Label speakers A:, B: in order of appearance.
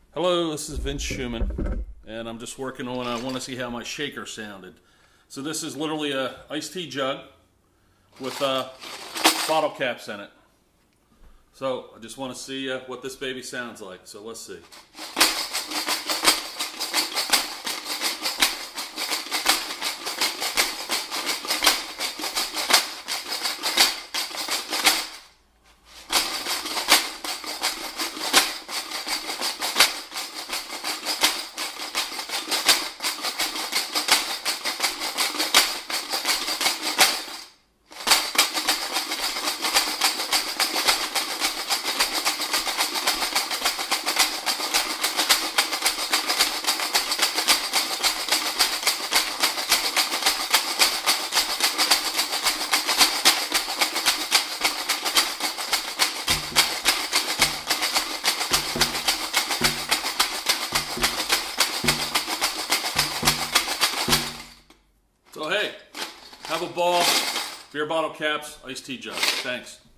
A: Hello, this is Vince Schuman, and I'm just working on, I want to see how my shaker sounded. So this is literally a iced tea jug with bottle caps in it. So I just want to see what this baby sounds like, so let's see. So hey, have a ball, beer bottle caps, iced tea jug. Thanks.